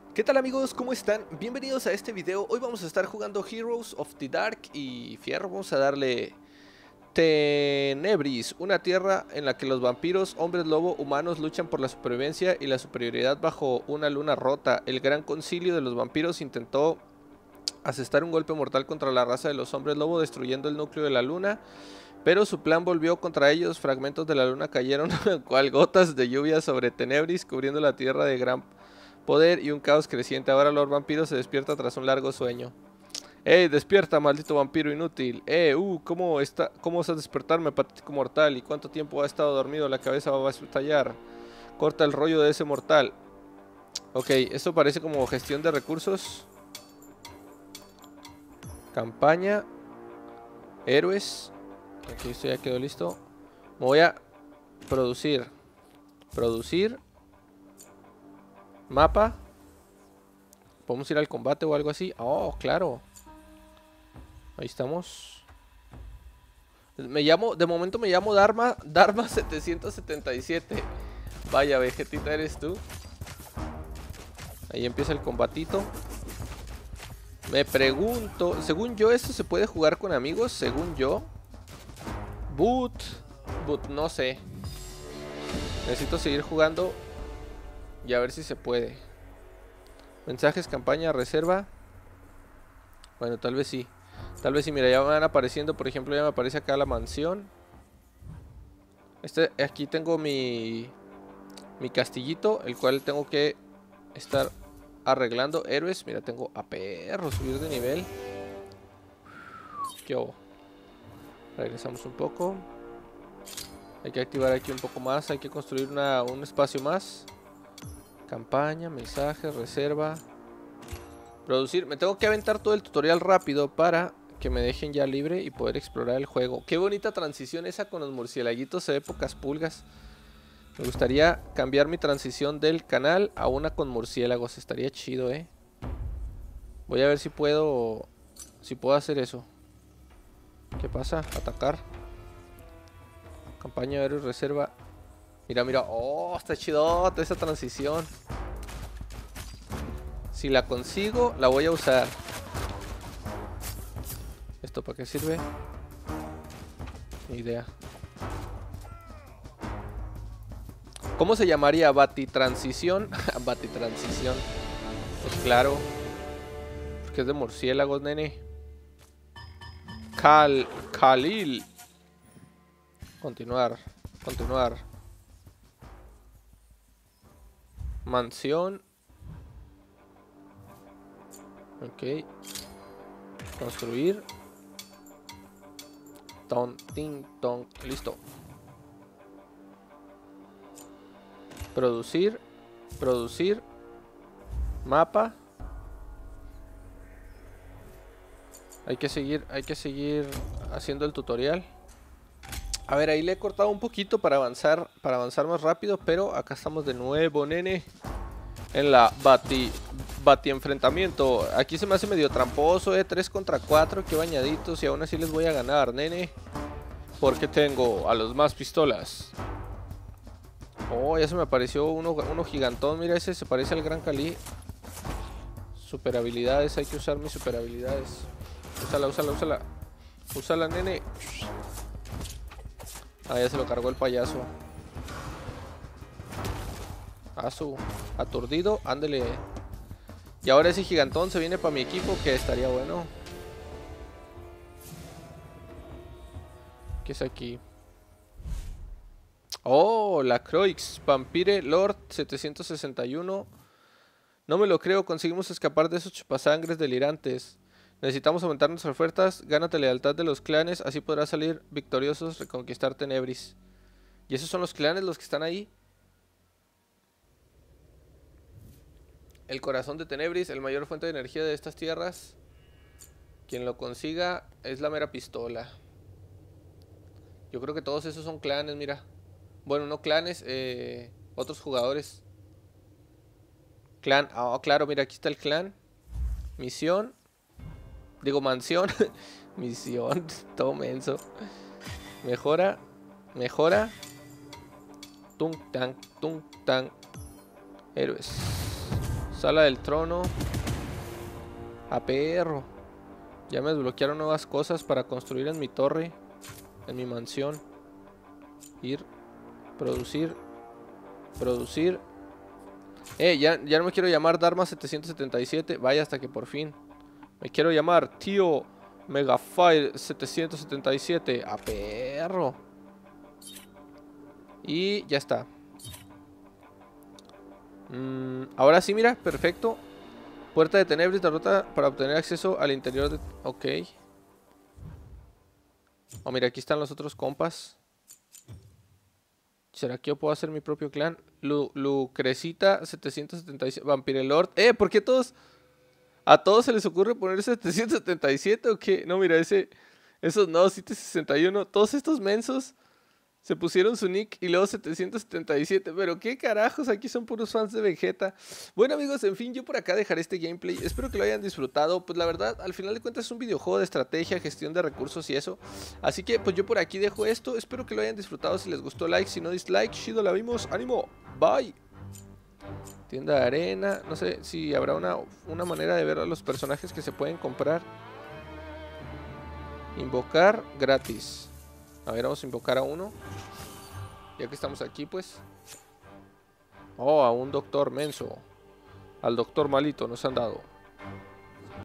¿Qué tal amigos? ¿Cómo están? Bienvenidos a este video. Hoy vamos a estar jugando Heroes of the Dark y Fierro. Vamos a darle Tenebris, una tierra en la que los vampiros, hombres lobo, humanos luchan por la supervivencia y la superioridad bajo una luna rota. El gran concilio de los vampiros intentó asestar un golpe mortal contra la raza de los hombres lobo, destruyendo el núcleo de la luna, pero su plan volvió contra ellos. Fragmentos de la luna cayeron cual gotas de lluvia sobre Tenebris, cubriendo la tierra de gran poder y un caos creciente. Ahora Lord Vampiro se despierta tras un largo sueño. ¡Ey, despierta, maldito vampiro inútil! ¿Cómo vas a despertarme, patético mortal? ¿Y cuánto tiempo ha estado dormido? La cabeza va a estallar. Corta el rollo de ese mortal. Ok, esto parece como gestión de recursos. Campaña. Héroes. Aquí esto ya quedó listo. Me voy a producir. Producir. Mapa. ¿Podemos ir al combate o algo así? Oh, claro. Ahí estamos. De momento me llamo Dharma 777. Vaya, Vegetita, eres tú. Ahí empieza el combatito. Me pregunto, según yo esto se puede jugar con amigos, según yo. But no sé. Necesito seguir jugando y a ver si se puede. Mensajes, campaña, reserva. Bueno, tal vez sí. Tal vez sí, mira, ya me van apareciendo. Por ejemplo, ya me aparece acá la mansión. Aquí tengo mi castillito, el cual tengo que estar arreglando. Héroes, mira, tengo a perro, subir de nivel. ¿Qué hago? Regresamos un poco. Hay que activar aquí un poco más. Hay que construir un espacio más. Campaña, mensajes, reserva. Producir. Me tengo que aventar todo el tutorial rápido para que me dejen ya libre y poder explorar el juego. Qué bonita transición esa con los murciélaguitos de pocas pulgas. Me gustaría cambiar mi transición del canal a una con murciélagos. Estaría chido, Voy a ver si puedo hacer eso. ¿Qué pasa? Atacar. Campaña de héroes, reserva. Mira, mira. Oh, está chidota esa transición. Si la consigo, la voy a usar. ¿Esto para qué sirve? Ni idea. ¿Cómo se llamaría? Batitransición. Batitransición. Pues claro. Porque es de murciélagos, nene. Khalil. Continuar. Continuar. Mansión. Ok. Construir. Ton, ting, ton. Listo. Producir. Producir. Mapa. Hay que seguir haciendo el tutorial. A ver, ahí le he cortado un poquito para avanzar más rápido, pero acá estamos de nuevo, nene. En la bati enfrentamiento. Aquí se me hace medio tramposo, 3 contra 4, qué bañaditos, y aún así les voy a ganar, nene. Porque tengo a los más pistolas. Oh, ya se me apareció uno gigantón, mira, ese se parece al Gran Cali. Super habilidades, hay que usar mis super habilidades. Úsala, úsala, úsala. Úsala, nene. Ah, ya se lo cargó el payaso. Su aturdido, ándele. Y ahora ese gigantón se viene para mi equipo, que estaría bueno. ¿Qué es aquí? Oh, la Croix, Vampire Lord 761. No me lo creo, conseguimos escapar de esos chupasangres delirantes. Necesitamos aumentar nuestras ofertas. Gánate lealtad de los clanes, así podrás salir victoriosos, reconquistar Tenebris. ¿Y esos son los clanes los que están ahí? El corazón de Tenebris, el mayor fuente de energía de estas tierras. Quien lo consiga es la mera pistola. Yo creo que todos esos son clanes, mira. Bueno, no clanes, otros jugadores. Clan, claro, mira, aquí está el clan. Misión. Digo, mansión. Misión, todo menso. Mejora. Mejora. Tung, tan. Héroes. Sala del trono. A perro. Ya me desbloquearon nuevas cosas para construir en mi torre. En mi mansión. Ir. Producir. Producir. Ya no me quiero llamar Dharma 777. Vaya, hasta que por fin. Me quiero llamar Tío Megafire 777. A perro. Y ya está. Ahora sí, mira, perfecto. Puerta de Tenebris derrota para obtener acceso al interior de... Ok. Oh, mira, aquí están los otros compas. ¿Será que yo puedo hacer mi propio clan? Lucrecita 777. Vampirelord. ¿Por qué todos... ¿A todos se les ocurre poner 777 o qué? No, mira, esos no, 761. Todos estos mensos se pusieron su nick y luego 777. Pero qué carajos, aquí son puros fans de Vegeta. Bueno, amigos, en fin, yo por acá dejaré este gameplay. Espero que lo hayan disfrutado. Pues la verdad, al final de cuentas es un videojuego de estrategia, gestión de recursos y eso. Así que pues yo por aquí dejo esto. Espero que lo hayan disfrutado. Si les gustó, like. Si no, dislike. Chido, la vimos. ¡Ánimo! Bye. Tienda de arena. No sé si habrá una manera de ver a los personajes que se pueden comprar. Invocar gratis. A ver, vamos a invocar a uno. Ya que estamos aquí, pues. Oh, a un doctor menso. Al doctor malito nos han dado.